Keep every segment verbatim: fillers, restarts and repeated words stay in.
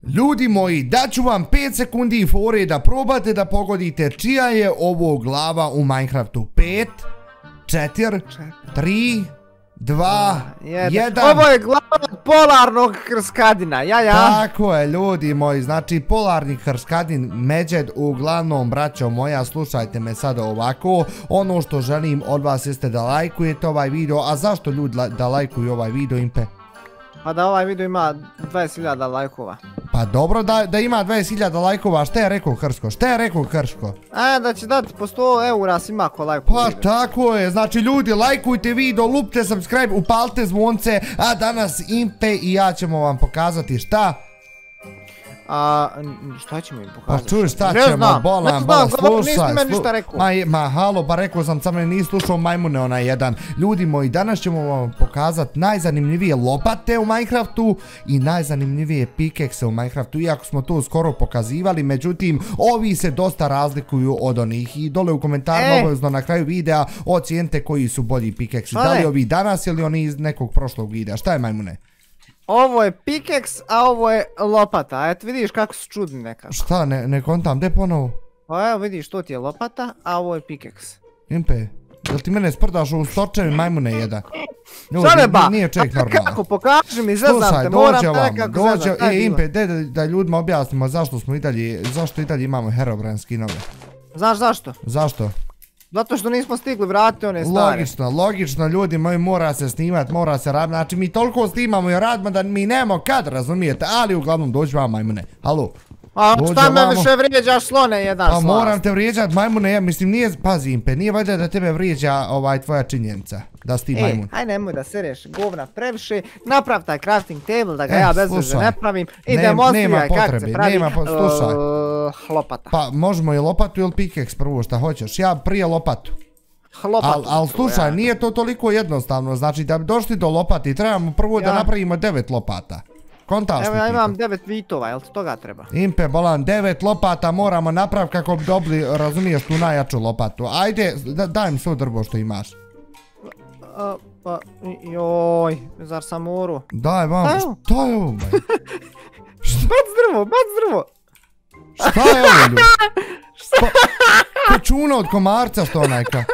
Ljudi moji, daću vam pet sekundi fore da probate da pogodite čija je ovo glava u Minecraftu. pet, četiri, tri, dva, jedan. Ovo je glava polarnog krskadina, ja ja. Tako je, ljudi moji, znači polarni krskadin Međed. Uglavnom, braćo moja, slušajte me sada ovako. Ono što želim od vas jeste da lajkujete ovaj video. A zašto ljudi da lajkuju ovaj video, Impe? Pa da ovaj video ima dvadeset hiljada lajkova. Pa dobro da ima dvadeset hiljada lajkova, šta je rekao Krško? Šta je rekao Krško? A, da će dati po sto eura svima ko lajkuje video. Pa tako je, znači ljudi, lajkujte video, lupte subscribe, upalite zvonce, a danas Impe i ja ćemo vam pokazati šta? A, šta ćemo im pokazati? Pa čuj, šta ćemo, bolan, bolan, slušaj, slušaj. Ma halo, pa rekao sam, sam ne nisi slušao majmune onaj jedan. Ljudi moji, danas ćemo vam pokazati najzanimljivije lopate u Minecraftu i najzanimljivije pikekse u Minecraftu, iako smo to skoro pokazivali, međutim, ovi se dosta razlikuju od onih i dole u komentarima obavezno na kraju videa ocijenite koji su bolji pikeksi, da li ovi danas ili oni iz nekog prošlog videa, šta je majmune? Ovo je pikeks, a ovo je lopata, eto vidiš kako su čudni nekako. Šta, ne kontam, gdje ponovo? Pa evo vidiš, to ti je lopata, a ovo je pikeks. Impe, jel ti mene sprdaš u stočevi majmune jedan? Šta ba? Nije čovjek normalno. Kako, pokaži mi, zeznam te, moram te nekako zeznam. E, Impe, da ljudima objasnimo zašto smo i dalje, zašto i dalje imamo Herobrine skinove. Znaš zašto? Zašto? Zato što nismo stigli vratiti one stare. Logično, logično, ljudi moji, mora se snimat, mora se raditi, znači mi toliko snimamo i radimo da mi nemamo kad, razumijete, ali uglavnom dođi vam majmune, halo. A šta me više vrijeđaš, slone jedan slast? Pa moram te vrijeđat majmune, mislim nije, pazi Impe, nije valjda da tebe vrijeđa ovaj tvoja činjenica, da si ti majmun. Ej, aj nemoj da sereš govna previše, naprav taj crafting table da ga ja bez veze ne pravim i demonstriraj kako se pravi lopata. Pa možemo i lopatu ili pikeks prvo šta hoćeš, ja prije lopatu. Lopatu. Ali slušaj, nije to toliko jednostavno, znači da bi došli do lopati trebamo prvo da napravimo devet lopata. Evo ja imam devet vitova, jel ti toga treba? Impe, bolan, devet lopata moramo napraviti kako bi dobili, razumiješ, tu najjaču lopatu. Ajde, daj mi svo drvo što imaš. Pa, joj, zar sam moru? Daj vam, šta je ovo? Bac drvo, bac drvo! Šta je ovo, ljudi? Ko čuna od komarca što onajka?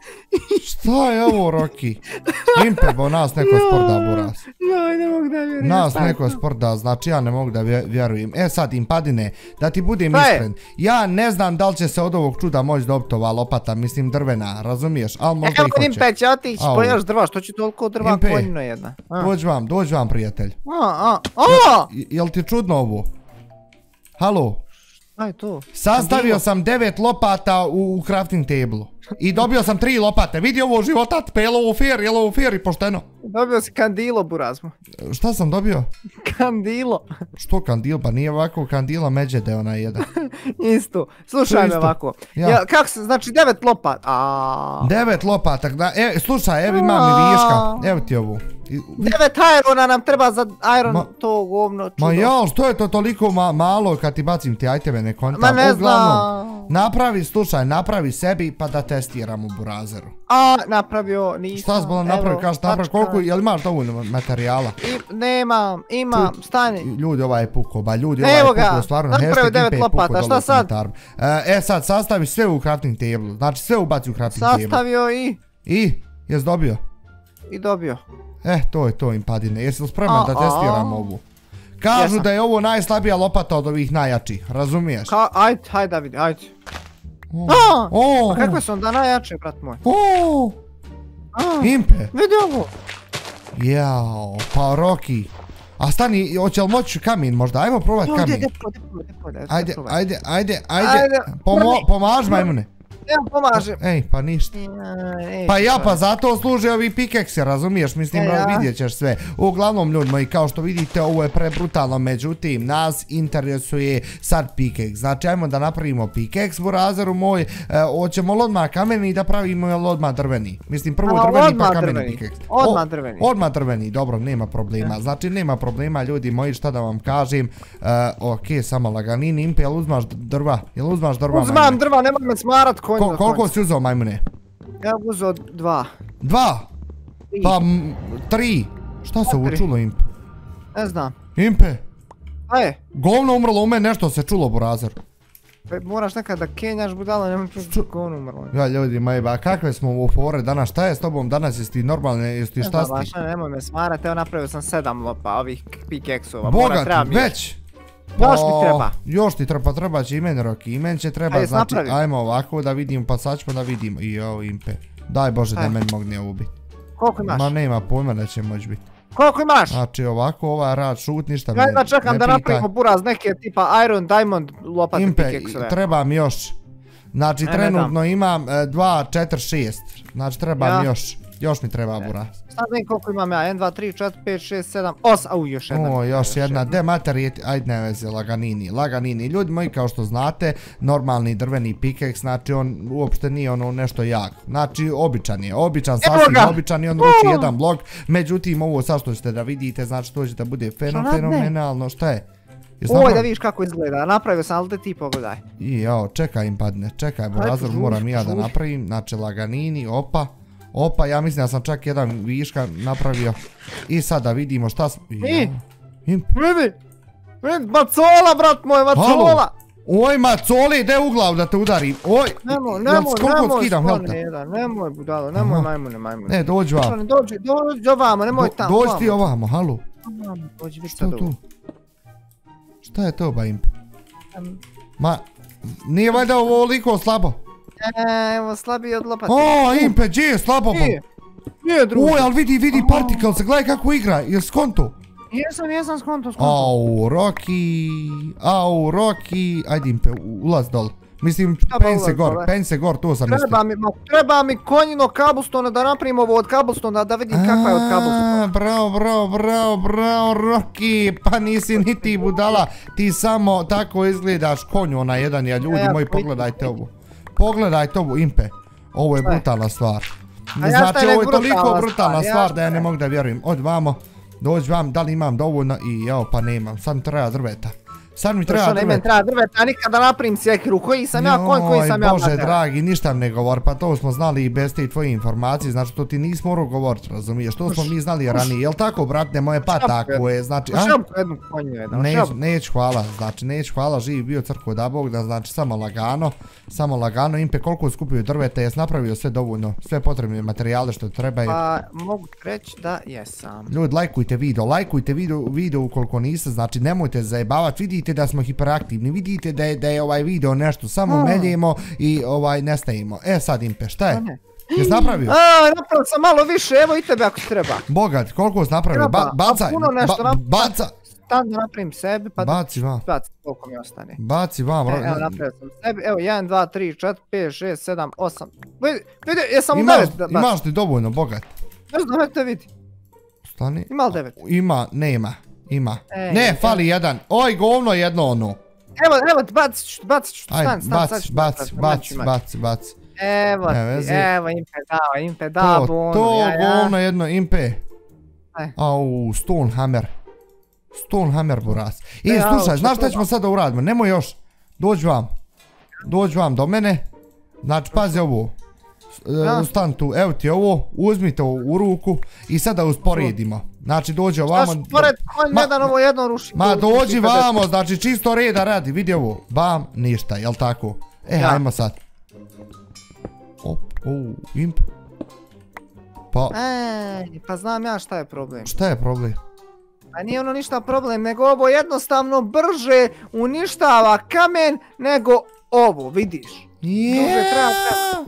Šta je ovo, Roki? Impe, bo nas neko sporda, buras. Joj, ne mogu da vjerujem. Nas neko sporda, znači ja ne mogu da vjerujem. E sad, Impadine, da ti budem iskren, ja ne znam da li će se od ovog čuda moći dobiti ova lopata, mislim drvena, razumiješ, ali možda i hoće. Evo, Impe će otići po još drva, što će toliko drva konjino jedna. Dođi vam, dođi vam, prijatelj. Jel ti čudno ovo? Halo? Aj to. Sastavio sam devet lopata u crafting table i dobio sam tri lopate. Vidi ovo životat, pa je li ovo fair, je li ovo fair i pošteno? Dobio si kandilo, burazmo. Šta sam dobio? Kandilo. Što kandilo? Pa nije ovako kandila Međede onaj jedan. Isto. Slušaj me ovako. Kako se, znači devet lopata. Devet lopata. Slušaj, evo imam i viška. Evo ti ovu. Devet irona nam treba za iron to govno čudo. Ma jao, što je to toliko malo kad ti bacim ti ajteve ne kontam. Ma ne znam. Napravi, slušaj, napravi sebi pa da testiram u burazeru. A, napravio, nisam. Šta zbolam napravio, kažeš napravi koliko, jel imaš dovoljno materijala? Nemam, imam, stani. Ljudi, ovaj je puko, ba ljudi, ovaj je puko, stvarno, hashtag Impe je puko dole u komentarima. E sad, sastavi sve u crafting table, znači sve ubaci u crafting table. Sastavio i? I? Jes dobio? I dobio. Eh, to je to, Impadine, jesi li spreman da testiram ovu? Kažu da je ovo najslabija lopata od ovih najjačih, razumiješ? Ajde, hajde da vidi, ajde. A kakve su onda najjače, brat moj? Impe! Vidi ovo! Jao, pa Roki. A stani, hoće li moći kamin možda? Ajmo probati kamin. Ajde, ajde, ajde, ajde. Pomaž majmune. Evo pomažem. Ej, pa ništa. Pa ja, pa zato služe ovi pikeksi, razumiješ, mislim, vidjet ćeš sve. Uglavnom, ljudi moji, kao što vidite, ovo je prebrutalno, međutim, nas interesuje sad pikeks. Znači, ajmo da napravimo pikeks, burazeru moj, hoćemo li odmah kameni da pravimo ili odmah drveni? Mislim, prvo drveni pa kameni pikeks. Odmah drveni. Odmah drveni, dobro, nema problema. Znači, nema problema, ljudi moji, šta da vam kažem. Ok, samo laganini, Impe, jel uzmaš drva? Jel uzmaš drva? Uzmam drva, nemoj me smarat konj. Koliko si uzao majmune? Ja uzao dva. Dva? Pa tri. Šta se ovo čulo, Impe? Ne znam. Impe? Šta je? Govno umrlo u mene, nešto se čulo, Burazer. Moraš nekad da kenjaš budala, nemoj čuti govno umrlo. Ja, ljudi moji, ba, kakve smo u fore danas, šta je s tobom danas, jesi ti normalne, jesi ti šta si ti? Ne znam, nemoj me smarati, evo napravio sam sedam lopa ovih pikeksova. Bogat, već! Još mi treba. Još ti treba, treba će i meni Roki, i meni će treba, znači, ajmo ovako da vidimo, pa sad ćemo da vidimo. I ovo impe, daj Bože da meni mogne ubiti. Koliko imaš? Ma nema pojma da će moći biti. Koliko imaš? Znači ovako, ovaj rad šut, ništa me ne pitaj. Ja čekam da napravimo buraz neke tipa Iron, Diamond, lopate Impe, pikeksove. treba mi još. Znači trenutno imam dva, četiri, šest. Znači treba mi još. Još mi treba buraz. Sad vidim koliko imam ja, jedan, dva, tri, četiri, pet, šest, sedam, osam, au još jedna. O, još jedna, de materi, ajde ne veze, laganini, laganini. Ljudi moji, kao što znate, normalni drveni pikeks, znači on uopšte nije ono nešto jako. Znači običan je, običan, sasvim običan i on ruči jedan blok. Međutim, ovo sad što ćete da vidite, znači to će da bude fenomenalno, šta je? Ovo da vidiš kako izgleda, napravio sam, ali da ti pogledaj. I jao, čekaj im padne, čekaj, Burazor, moram i ja da napravim, znači laganini, opa. Opa, ja mislim da sam čak jedan viška napravio. I sad da vidimo šta smo... Vidi! Vidi! Macola, brat moj, macola! Oj, macoli, ide u glavu da te udarim. Oj! Nemoj, nemoj, nemoj, skoro jedan. Nemoj, budalo, nemoj, majmune, majmune. Ne, dođi ovamo. Dođi, dođi ovamo, nemoj tamo. Dođi ti ovamo, halu. Dođi, vidi sad ovo. Šta je to, ba impe? Ma, nije valjda ovo liko slabo? Evo, slabiji od lopate. O, impe, gdje je slabo? Nije, nije druže. Oj, ali vidi, vidi Particles, gledaj kako igra, jel skonto? Jesam, jesam skonto, skonto. Au, Roki, au, Roki, ajde impe, ulaz dol. Mislim, pen se gor, pen se gor, tu sam ispred. Treba mi, treba mi konjino kabustona da napravim ovo od kabustona, da vidim kakva je od kabustona. Bravo, bravo, bravo, bravo, Roki, pa nisi niti budala, ti samo tako izgledaš konju ona jedan, ja ljudi moji, pogledajte ovo. Pogledajte ovo, impe, ovo je brutalna stvar. Znači, ovo je toliko brutalna stvar da ja ne mogu da vjerujem. Od vamo, dođi vam, da li imam dovoljno i jao pa nemam, sad mi treba drveta. Sad mi treba drveta. Ne treba drveta, nikada napravim sjekiru, koji sam ja, konj koji sam ja. Bože dragi, ništa ne govor, pa to smo znali i bez te tvoje informacije, znači to ti nismo morao govoriti, razumiješ, to smo mi znali ranije, jel tako brate moje, pa tako je, znači, a? Šapku jednu konju jedan, Neću hvala, znači neću hvala, živi bio crkvo da Bog, da znači samo lagano, samo lagano, impe koliko skupio drveta, jes napravio sve dovoljno, sve potrebne materijale što trebaju. Pa mogu reći da jesam. Ljudi, lajkujte video, lajkujte video ukoliko niste, znači nemojte zajebavati, vidite da smo hiperaktivni, vidite da je, da je ovaj video nešto, samo meljemo i ovaj nestajimo. E sad impe, šta je? Jesi napravio? Aaa, napravio sam malo više, evo i tebe ako treba. Bogat, koliko si napravio? Bacaj, baca. Stan da napravim sebi, pa baci vam. Baci koliko mi ostane. Baci vam. Evo napravio sam sebi, evo jedan, dva, tri, četiri, pet, šest, sedam, osam. Vidi, vidi, jesam u devet baci. Imaš ti dovoljno, Bogat? Ne znam, te vidi. Stani. Ima li devet? Ima, nema. Ima. Ne, fali jedan. Oj, govno jedno ono. Evo, evo, bacit ću, bacit ću, stan, stan, baci, baci, baci, baci, baci. Evo ti, evo, impe dao, impe dao bonu. To, govno jedno, impe. Au, Stonehammer. Stonehammer, buraz. I, slušaj, znaš šta ćemo sada uradimo? Nemoj još. Dođi vam. Dođi vam do mene. Znači, pazi ovo. Stan tu, evo ti ovo, uzmite u ruku i sada usporedimo. Znači dođe ovamo... Znaš, pored konj jedan ovo jedno ruši. Ma dođi vamo, znači čisto reda radi, vidi ovo. Bam, ništa, jel tako? E, hajmo sad. Op, o, imp. Pa... Ej, pa znam ja šta je problem. Šta je problem? Pa nije ono ništa problem, nego ovo jednostavno brže uništava kamen nego ovo, vidiš. Jeee!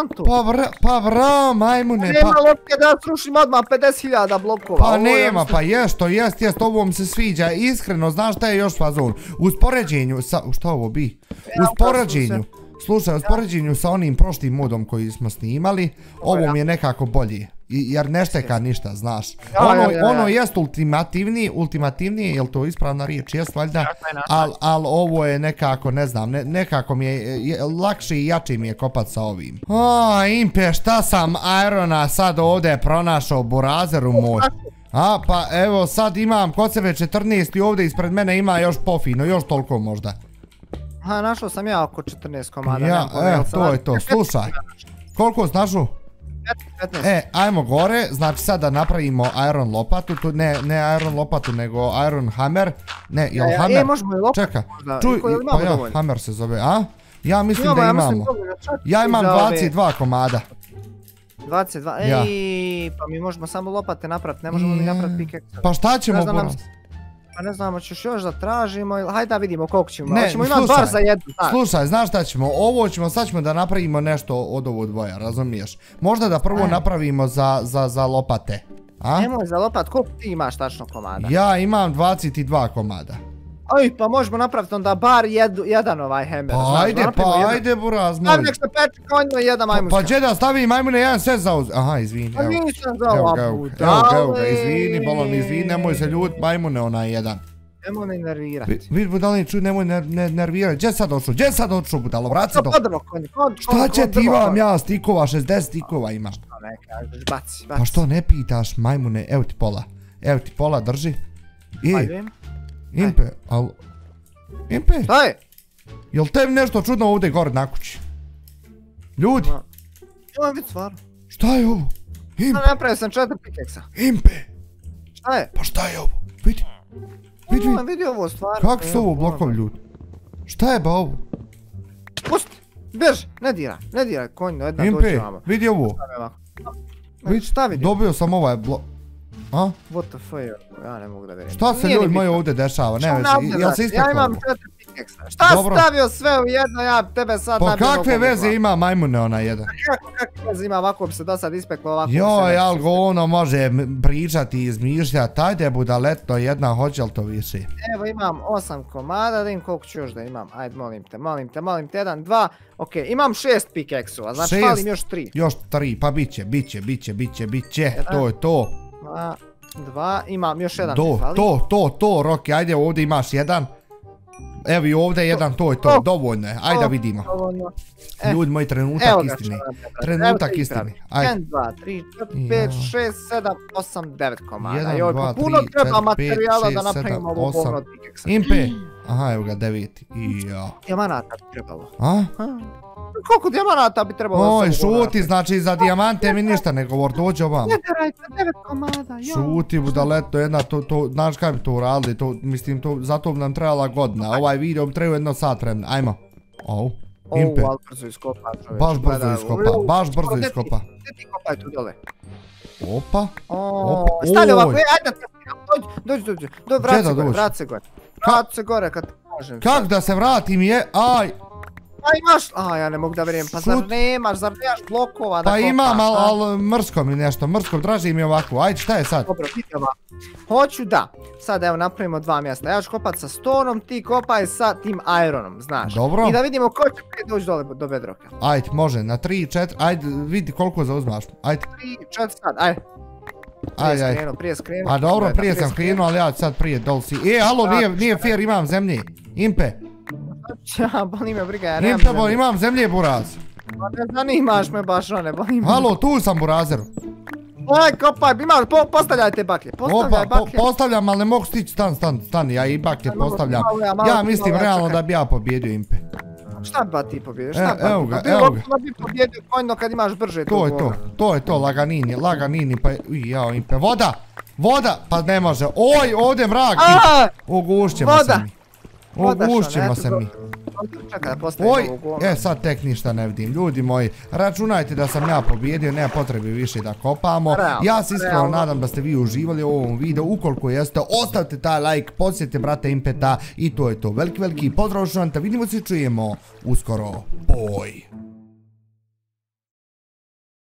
Pa bra, majmune, pa... Nema lopke da srušim odmah pedeset hiljada blokova. Pa nema, pa jest to, jest, jest, ovo mi se sviđa, iskreno, znaš šta je još fazon? U spoređenju sa... Šta ovo bi? U spoređenju, slušaj, u spoređenju sa onim prošlim modom koji smo snimali, ovo mi je nekako bolje. Jer ne šteka ništa, znaš. Ono jest ultimativniji, ultimativniji, jel to ispravna riječ, jest valjda? Ali ovo je nekako, ne znam, nekako mi je, lakše i jače mi je kopat sa ovim. O, impe, šta sam Irona sad ovdje pronašao, burazeru moj. A, pa evo sad imam kod sebe četrnaest i ovdje ispred mene ima još pofino, još toliko možda. Ha, našao sam ja oko četrnaest komada. Ja, e, to je to, slušaj. Koliko si našao? petnaest. E, ajmo gore, znači sad da napravimo iron lopatu, tu ne, ne iron lopatu, nego iron hammer. Ne, jel hammer? E, možemo i lopatu. Čeka, čuj, pa ja, hammer se zove, a? Ja mislim da imamo. Ja imam dvadeset dva komada. dvadeset dva, ej, pa mi možemo samo lopate napraviti, ne možemo ni napraviti pikeksa. Pa šta ćemo Boran? Pa ne znamo, ćeš još da tražimo ili hajde da vidimo koliko ćemo. Ne, ćemo imati bar za jednu. Slušaj, znaš šta ćemo, ovo ćemo, sad ćemo da napravimo nešto od ovo dvoja, razumiješ? Možda da prvo napravimo za lopate. Nemoj za lopat, koliko ti imaš tačno komada? Ja imam dvadeset dva komada. Oj, pa možemo napraviti onda bar jedan ovaj hammer. Pa ajde, pa ajde buraz, molim. Stavi nek se peče konjno jedan majmunska. Pa džeda, stavi majmune jedan set za uz... Aha, izvini, evo. Pa nisam za ova puta. Evo ga, izvini, bolom, izvini, nemoj se ljut, majmune onaj jedan. Nemoj me nervirati. Vid budalini, čuj, nemoj nervirati. Gdje sad odšao, gdje sad odšao budalo, vrati se do... Šta će ti imam ja stikova, šezdeset stikova imam. Šta ne kažeš, baci, baci. Pa što ne pitaš, majmune, evo ti pola. Evo ti pola, drži. I... Impe, al... Impe? Šta je? Jel tebi nešto čudno ovdje gore na kući? Ljudi? Imam vid stvarno. Šta je ovo? Impe? Napravio sam četiri pikeksa. Impe? Šta je? Pa šta je ovo? Vidi. Vidi, vidi. Vidi ovo stvarno. Kako su ovo blokovi ljudi? Šta je ba ovo? Pusti, beži, ne diraj, ne diraj, konj, jedna dođe Impe, vama. vidi ovo. Vidi, šta vidi? Dobio sam ovaj blok. A? What the fuck, ja ne mogu da verim. Šta se ljudi moji ovdje dešava, ne vezi, jel se isteklo? Ja imam četiri pikeksa. Šta stavio sve u jedno, ja tebe sad nabijem. Pa kakve veze ima majmune ona jedan? Kako, kakve veze ima, ovako bi se do sad ispeklo, ovako bi se... Joj, algo ono može pričati i izmišljati, ajde budaletno jedna, hoće li to više? Evo imam osam komada, da im koliko ću još da imam, ajde molim te, molim te, molim te, jedan, dva, okej, imam šest pikeksova, znači falim još tri. Još tri, pa bit će, bit će, bit će, bit će, bit će, to je to. Dva, dva, imam još jedan. To, to, to, to, Roki, ajde ovdje imaš jedan. Evo i ovdje jedan, to je to, dovoljno je, ajde da vidimo. Ljudi moji, trenutak istine, trenutak istine. jedan, dva, tri, četiri, pet, šest, sedam, osam, devet komada. Joj, pa puno treba materijala da napravimo ovo govno od pikeksa. Impe, aha, evo ga, deveti, ja. Dijamanata bi trebalo. A? Koliko dijamanata bi trebalo? Oj, šuti, znači za dijamante mi ništa ne govor, dođe ovamo. Ne derajte, devet komada, jo. Šuti, budaleto, jedna, to, to, znaš kaj bi to uradili, to, mislim, to, zato bi nam trebala godina, ovaj video bi trebao jedno sat vremena, ajmo. Au, Impe. Au, ali brzo iskopa, čovječ. Baš brzo iskopa, baš brzo iskopa. Gdje ti kopaj tu dole? Opa, opa, stavlja ovako, ajde, dođi, dođi, dođi, vrati se gore, vrati se gore. Vrati se gore kad kažem. Kak da se vratim je, aj. Pa imaš, a ja ne mogu da vjerujem, pa zar nemaš, zar nemaš blokova da kopaš? Pa imam, ali mrsko mi nešto, mrsko draži mi ovako, ajde šta je sad? Dobro, piti ovako. Hoću da, sad evo napravimo dva mjesta, ja ću kopat sa stonom, ti kopaj sa tim ironom, znaš. Dobro. I da vidimo ko će prije doći dole do bedroka. Ajde, može, na tri, četiri, ajde, vidi koliko zauzmaš, ajde. tri, četiri, sad, ajde. Ajde, ajde. Prije skrenuo, A dobro, prije sam skrenuo, ali ja sad prije dol si. E, alo, nije fair, imam zemlje. Impe. Ja, boli me briga, ja nemam zemlje. Impe, imam zemlje, buraz. Pa ne zanimaš me baš, one, boli me. Halo, tu sam, burazeru. Oj, kopaj, imaš, postavljaj te baklje, postavljaj baklje. Postavljam, ali ne mogu stići, stan, stan, stan, ja i baklje postavljam. Ja mislim realno da bi ja pobjedio, Impe. Šta ba ti pobjediš, šta ba? Evo ga, evo ga. Bilo bi pobjedio konjno kad imaš brže tu gore. To je to, to je to, laganini, laganini, pa uj, jao, Impe. Voda, voda, pa ne može. Oj, ovdje mrak. Ugušćemo se mi. Ugušćemo se mi. Oj, e sad tek ništa ne vidim. Ljudi moji, računajte da sam ja pobjedio, nema potrebe više da kopamo. Ja se iskreno nadam da ste vi uživali u ovom videu. Ukoliko jeste, ostavite taj like, podsjetite brate Impeta i to je to. Veliki, veliki pozdrav što vam te vidimo se čujemo uskoro. Boj!